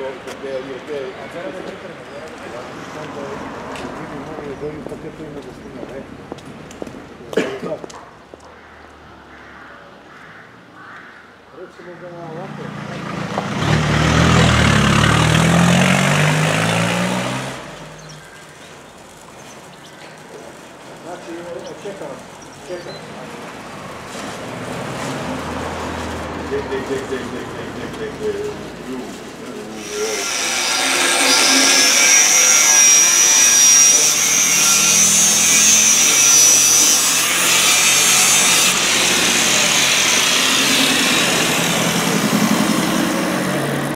perché a gara da mettere quando vivi nuovo doi un pacchetto in destinare recimo da ovako znači čekam Dek.